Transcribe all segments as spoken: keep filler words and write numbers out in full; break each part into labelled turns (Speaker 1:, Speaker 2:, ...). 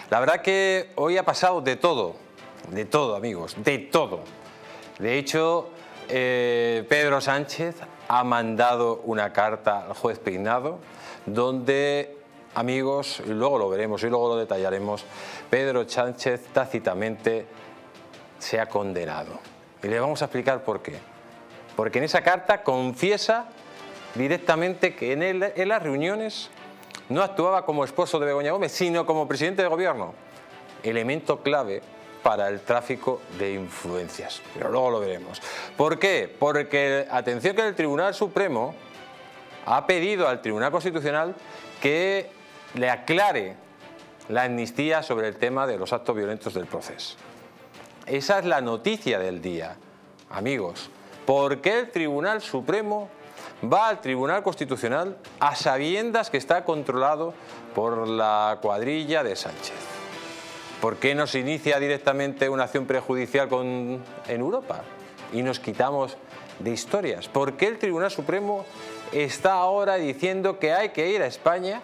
Speaker 1: La verdad que hoy ha pasado de todo, de todo, amigos, de todo. De hecho, eh, Pedro Sánchez ha mandado una carta al juez Peinado donde, amigos, y luego lo veremos y luego lo detallaremos, Pedro Sánchez tácitamente se ha condenado. Y le vamos a explicar por qué. Porque en esa carta confiesa directamente que en, él, en las reuniones no actuaba como esposo de Begoña Gómez, sino como presidente de gobierno. Elemento clave para el tráfico de influencias. Pero luego lo veremos. ¿Por qué? Porque, atención, que el Tribunal Supremo ha pedido al Tribunal Constitucional que le aclare la amnistía sobre el tema de los actos violentos del proceso. Esa es la noticia del día, amigos. ¿Por qué el Tribunal Supremo va al Tribunal Constitucional a sabiendas que está controlado por la cuadrilla de Sánchez? ¿Por qué no se inicia directamente una acción prejudicial con, en Europa y nos quitamos de historias? ¿Por qué el Tribunal Supremo está ahora diciendo que hay que ir a España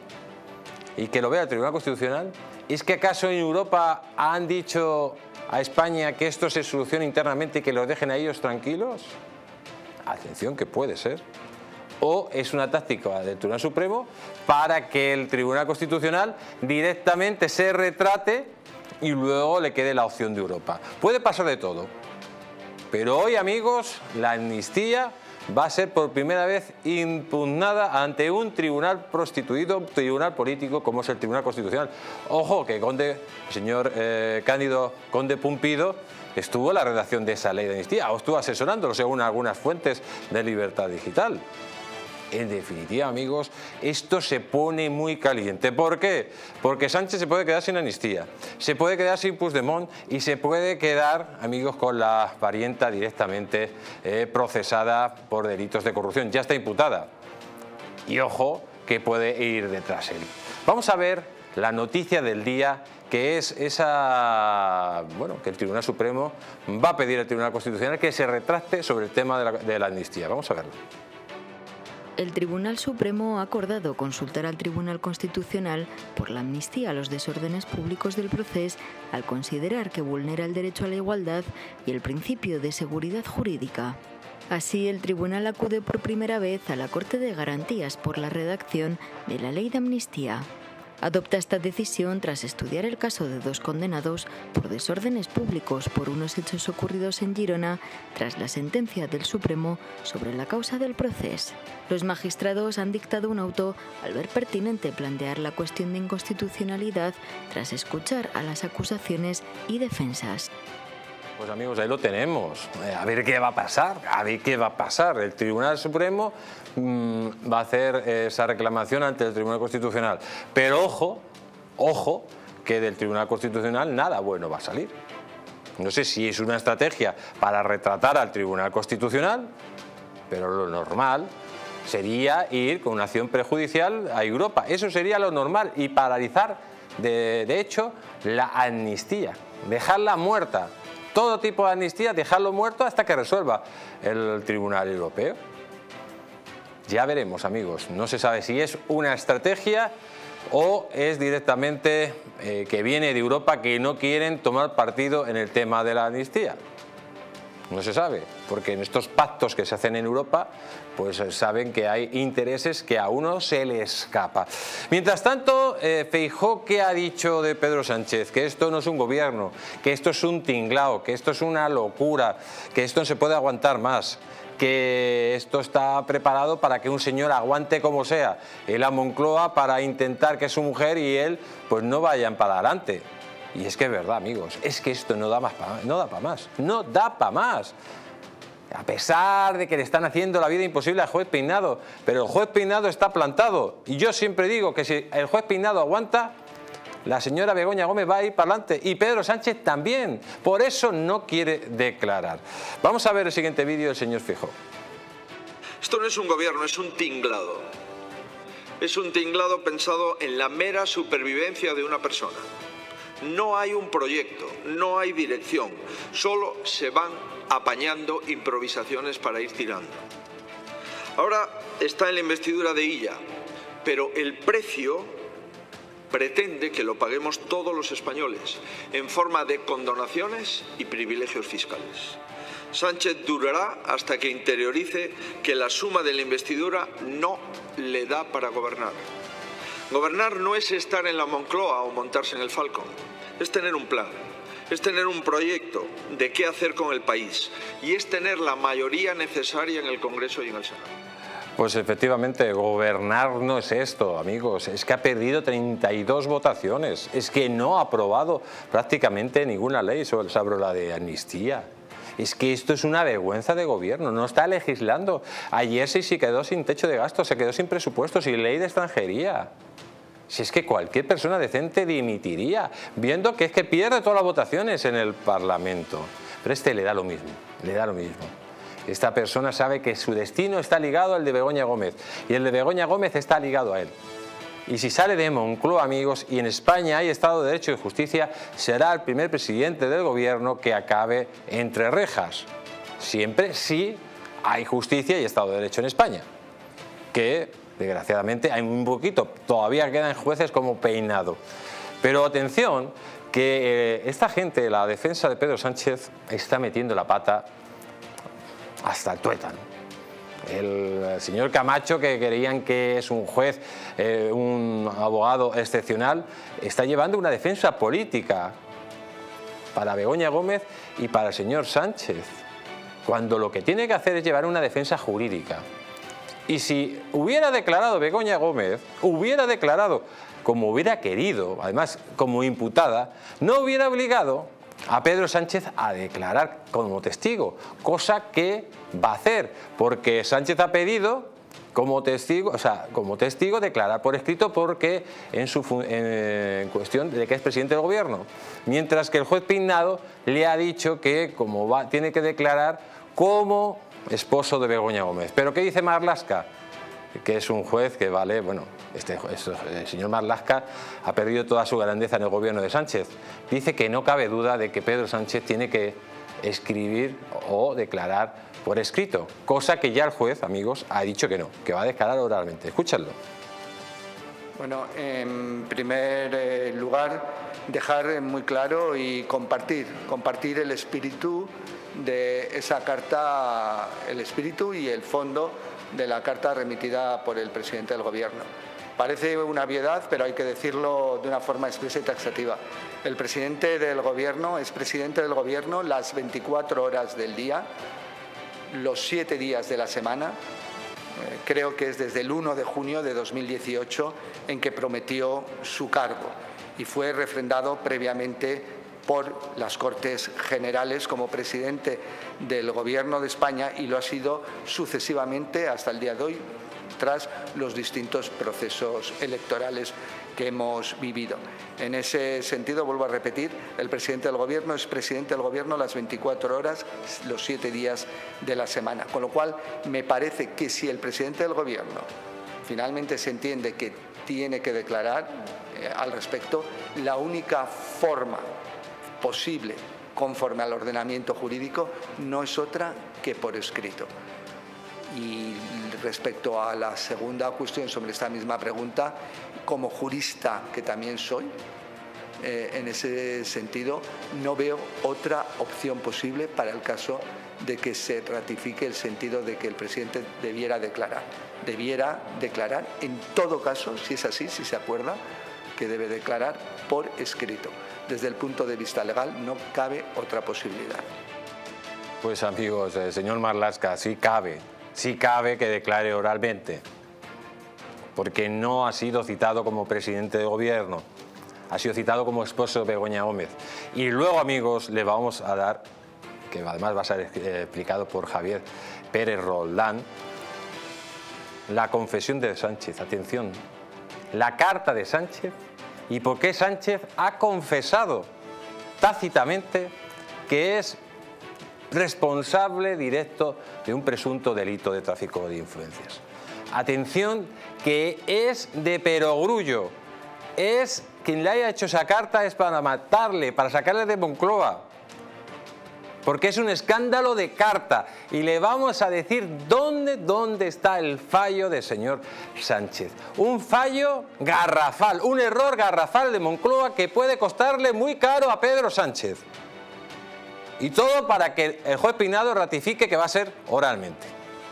Speaker 1: y que lo vea el Tribunal Constitucional? ¿Es que acaso en Europa han dicho a España que esto se solucione internamente y que los dejen a ellos tranquilos? Atención, que puede ser. O es una táctica del Tribunal Supremo para que el Tribunal Constitucional directamente se retrate y luego le quede la opción de Europa. Puede pasar de todo. Pero hoy, amigos, la amnistía va a ser por primera vez impugnada ante un tribunal prostituido, un tribunal político como es el Tribunal Constitucional. Ojo, que Conde, el señor eh, Cándido Conde Pumpido estuvo en la redacción de esa ley de amnistía o estuvo asesorándolo según algunas fuentes de Libertad Digital. En definitiva, amigos, esto se pone muy caliente. ¿Por qué? Porque Sánchez se puede quedar sin amnistía, se puede quedar sin Puigdemont y se puede quedar, amigos, con la parienta directamente eh, procesada por delitos de corrupción. Ya está imputada. Y ojo, que puede ir detrás él. Vamos a ver la noticia del día, que es esa, bueno, que el Tribunal Supremo va a pedir al Tribunal Constitucional que se retracte sobre el tema de la, de la amnistía. Vamos a verlo.
Speaker 2: El Tribunal Supremo ha acordado consultar al Tribunal Constitucional por la amnistía a los desórdenes públicos del proceso al considerar que vulnera el derecho a la igualdad y el principio de seguridad jurídica. Así, el Tribunal acude por primera vez a la Corte de Garantías por la redacción de la Ley de Amnistía. Adopta esta decisión tras estudiar el caso de dos condenados por desórdenes públicos por unos hechos ocurridos en Girona tras la sentencia del Supremo sobre la causa del proceso. Los magistrados han dictado un auto al ver pertinente plantear la cuestión de inconstitucionalidad tras escuchar a las acusaciones y defensas.
Speaker 1: Pues amigos, ahí lo tenemos. A ver qué va a pasar, a ver qué va a pasar. El Tribunal Supremo mmm, va a hacer esa reclamación ante el Tribunal Constitucional. Pero ojo, ojo, que del Tribunal Constitucional nada bueno va a salir. No sé si es una estrategia para retratar al Tribunal Constitucional, pero lo normal sería ir con una acción prejudicial a Europa. Eso sería lo normal y paralizar, de, de hecho, la amnistía, dejarla muerta. Todo tipo de amnistía, dejarlo muerto hasta que resuelva el Tribunal Europeo. Ya veremos, amigos. No se sabe si es una estrategia o es directamente eh, que viene de Europa, que no quieren tomar partido en el tema de la amnistía. No se sabe, porque en estos pactos que se hacen en Europa, pues saben que hay intereses que a uno se le escapa. Mientras tanto, eh, Feijóo, ¿qué ha dicho de Pedro Sánchez? Que esto no es un gobierno, que esto es un tinglao, que esto es una locura, que esto no se puede aguantar más, que esto está preparado para que un señor aguante como sea en la Moncloa para intentar que su mujer y él pues no vayan para adelante. Y es que es verdad, amigos, es que esto no da más pa, no da para más, no da para más. A pesar de que le están haciendo la vida imposible al juez Peinado, pero el juez Peinado está plantado. Y yo siempre digo que si el juez Peinado aguanta, la señora Begoña Gómez va a ir para adelante y Pedro Sánchez también. Por eso no quiere declarar. Vamos a ver el siguiente vídeo del señor Feijóo.
Speaker 3: Esto no es un gobierno, es un tinglado. Es un tinglado pensado en la mera supervivencia de una persona. No hay un proyecto, no hay dirección, solo se van apañando improvisaciones para ir tirando. Ahora está en la investidura de Illa, pero el precio pretende que lo paguemos todos los españoles en forma de condonaciones y privilegios fiscales. Sánchez durará hasta que interiorice que la suma de la investidura no le da para gobernar. Gobernar no es estar en la Moncloa o montarse en el Falcon, es tener un plan, es tener un proyecto de qué hacer con el país y es tener la mayoría necesaria en el Congreso y en el Senado.
Speaker 1: Pues efectivamente, gobernar no es esto, amigos. Es que ha perdido treinta y dos votaciones. Es que no ha aprobado prácticamente ninguna ley sobre, sobre la de amnistía. Es que esto es una vergüenza de gobierno. No está legislando. Ayer sí se quedó sin techo de gasto, se quedó sin presupuesto, sin ley de extranjería. Si es que cualquier persona decente dimitiría, viendo que es que pierde todas las votaciones en el Parlamento. Pero este le da lo mismo, le da lo mismo. Esta persona sabe que su destino está ligado al de Begoña Gómez y el de Begoña Gómez está ligado a él. Y si sale de Moncloa, amigos, y en España hay Estado de Derecho y Justicia, será el primer presidente del gobierno que acabe entre rejas. Siempre sí hay justicia y Estado de Derecho en España. Que, desgraciadamente, hay un poquito, todavía quedan jueces como peinado. Pero atención, que eh, esta gente, la defensa de Pedro Sánchez, está metiendo la pata hasta el tuétano. El señor Camacho, que creían que es un juez, eh, un abogado excepcional, está llevando una defensa política para Begoña Gómez y para el señor Sánchez, cuando lo que tiene que hacer es llevar una defensa jurídica. Y si hubiera declarado Begoña Gómez, hubiera declarado como hubiera querido, además como imputada, no hubiera obligado a Pedro Sánchez a declarar como testigo, cosa que va a hacer, porque Sánchez ha pedido como testigo, o sea, como testigo declarar por escrito porque en su en cuestión de que es presidente del gobierno, mientras que el juez Peinado le ha dicho que como va, tiene que declarar como esposo de Begoña Gómez. Pero ¿qué dice Marlaska? Que es un juez que vale, bueno, este, este, el señor Marlaska ha perdido toda su grandeza en el gobierno de Sánchez. Dice que no cabe duda de que Pedro Sánchez tiene que escribir o declarar por escrito, cosa que ya el juez, amigos, ha dicho que no, que va a declarar oralmente. Escúchalo.
Speaker 4: Bueno, en primer lugar, dejar muy claro y compartir, compartir el espíritu de esa carta, el espíritu y el fondo de la carta remitida por el presidente del Gobierno. Parece una obviedad, pero hay que decirlo de una forma expresa y taxativa. El presidente del Gobierno es presidente del Gobierno las veinticuatro horas del día, los siete días de la semana. Eh, creo que es desde el uno de junio de dos mil dieciocho en que prometió su cargo y fue refrendado previamente por las Cortes Generales como presidente del Gobierno de España y lo ha sido sucesivamente hasta el día de hoy tras los distintos procesos electorales que hemos vivido. En ese sentido, vuelvo a repetir, el presidente del Gobierno es presidente del Gobierno las veinticuatro horas, los siete días de la semana. Con lo cual, me parece que si el presidente del Gobierno finalmente se entiende que tiene que declarar eh, al respecto, la única forma posible conforme al ordenamiento jurídico no es otra que por escrito. Y respecto a la segunda cuestión sobre esta misma pregunta, como jurista que también soy, eh, en ese sentido no veo otra opción posible para el caso de que se ratifique el sentido de que el presidente debiera declarar. Debiera declarar, en todo caso, si es así, si se acuerda, que debe declarar por escrito. Desde el punto de vista legal no cabe otra posibilidad.
Speaker 1: Pues amigos, el señor Marlaska, sí cabe, sí cabe que declare oralmente, porque no ha sido citado como presidente de gobierno, ha sido citado como esposo de Begoña Gómez. Y luego, amigos, le vamos a dar, que además va a ser explicado por Javier Pérez Roldán, la confesión de Sánchez. Atención, la carta de Sánchez y por qué Sánchez ha confesado tácitamente que es responsable directo de un presunto delito de tráfico de influencias. Atención, que es de perogrullo, es quien le haya hecho esa carta es para matarle, para sacarle de Moncloa. porque es un escándalo de carta y le vamos a decir dónde, dónde está el fallo del señor Sánchez. Un fallo garrafal, un error garrafal de Moncloa que puede costarle muy caro a Pedro Sánchez. Y todo para que el juez Peinado ratifique que va a ser oralmente.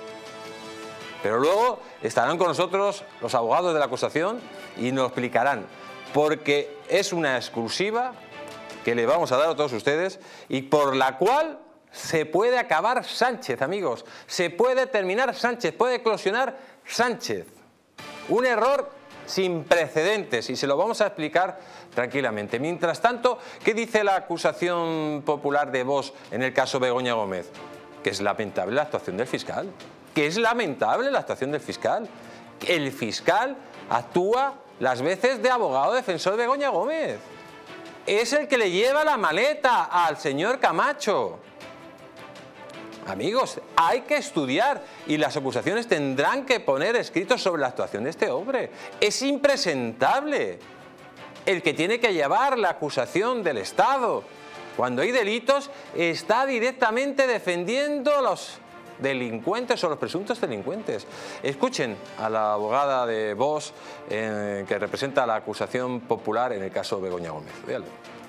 Speaker 1: Pero luego estarán con nosotros los abogados de la acusación y nos explicarán, porque es una exclusiva que le vamos a dar a todos ustedes y por la cual se puede acabar Sánchez, amigos. Se puede terminar Sánchez, puede eclosionar Sánchez. Un error sin precedentes y se lo vamos a explicar tranquilamente. Mientras tanto, ¿qué dice la acusación popular de Vox en el caso Begoña Gómez? Que es lamentable la actuación del fiscal. Que es lamentable la actuación del fiscal. El fiscal actúa las veces de abogado defensor de Begoña Gómez. Es el que le lleva la maleta al señor Camacho. Amigos, hay que estudiar y las acusaciones tendrán que poner escritos sobre la actuación de este hombre. Es impresentable el que tiene que llevar la acusación del Estado. Cuando hay delitos, está directamente defendiendo a los delincuentes o los presuntos delincuentes. Escuchen a la abogada de Vox eh, que representa la acusación popular en el caso Begoña Gómez. Véanlo.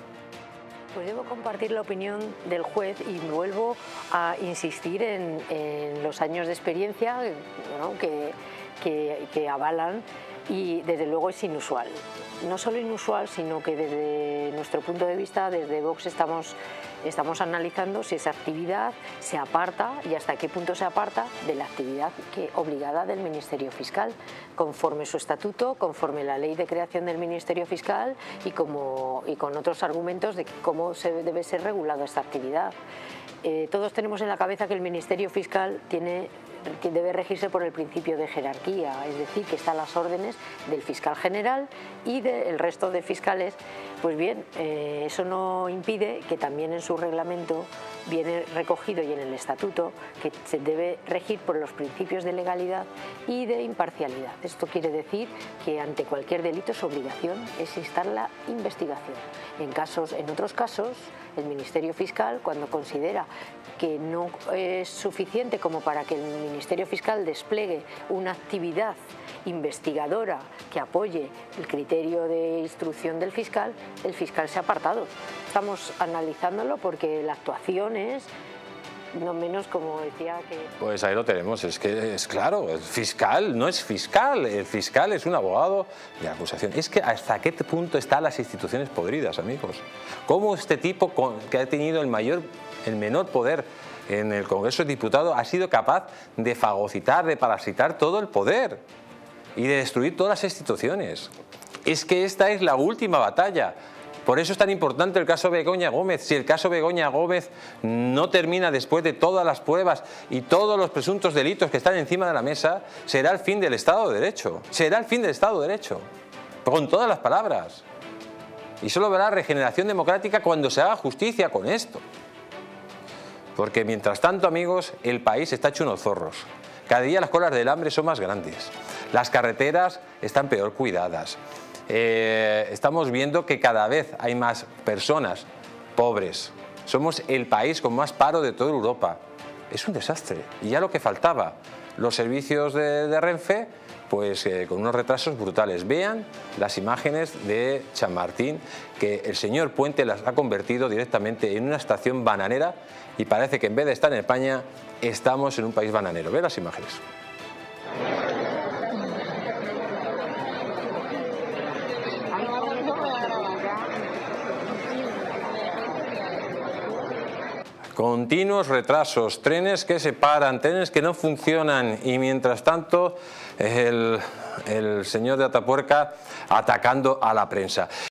Speaker 5: Pues debo compartir la opinión del juez y vuelvo a insistir en, en los años de experiencia, ¿no? que, que, que avalan, y desde luego es inusual. No solo inusual, sino que desde nuestro punto de vista, desde Vox estamos, estamos analizando si esa actividad se aparta y hasta qué punto se aparta de la actividad que, obligada del Ministerio Fiscal, conforme su estatuto, conforme la ley de creación del Ministerio Fiscal y, como, y con otros argumentos de cómo se debe ser regulada esta actividad. Eh, todos tenemos en la cabeza que el Ministerio Fiscal tiene, que debe regirse por el principio de jerarquía, es decir, que está a las órdenes del fiscal general y del resto de fiscales. Pues bien, eh, eso no impide que también en su reglamento viene recogido y en el estatuto que se debe regir por los principios de legalidad y de imparcialidad. Esto quiere decir que ante cualquier delito su obligación es instar la investigación. En, casos, en otros casos, el Ministerio Fiscal, cuando considera que no es suficiente como para que el Ministerio Fiscal despliegue una actividad investigadora que apoye el criterio de instrucción del fiscal, el fiscal se ha apartado. Estamos analizándolo porque la actuación es no menos, como decía, que...
Speaker 1: Pues ahí lo tenemos, es que es claro, el fiscal no es fiscal, el fiscal es un abogado de acusación. Es que hasta qué punto están las instituciones podridas, amigos. Cómo este tipo que ha tenido el mayor, el menor poder en el Congreso de Diputados ha sido capaz de fagocitar, de parasitar todo el poder y de destruir todas las instituciones. Es que esta es la última batalla. Por eso es tan importante el caso Begoña Gómez. Si el caso Begoña Gómez no termina después de todas las pruebas y todos los presuntos delitos que están encima de la mesa, será el fin del Estado de Derecho. Será el fin del Estado de Derecho. Con todas las palabras. Y solo verá regeneración democrática cuando se haga justicia con esto. Porque mientras tanto, amigos, el país está hecho unos zorros. Cada día las colas del hambre son más grandes. Las carreteras están peor cuidadas. Eh, estamos viendo que cada vez hay más personas pobres. Somos el país con más paro de toda Europa. Es un desastre. Y ya lo que faltaba, los servicios de, de Renfe, pues eh, con unos retrasos brutales. Vean las imágenes de Chamartín, que el señor Puente las ha convertido directamente en una estación bananera y parece que en vez de estar en España, estamos en un país bananero. Vean las imágenes. Continuos retrasos, trenes que se paran, trenes que no funcionan y mientras tanto el, el señor de Atapuerca atacando a la prensa.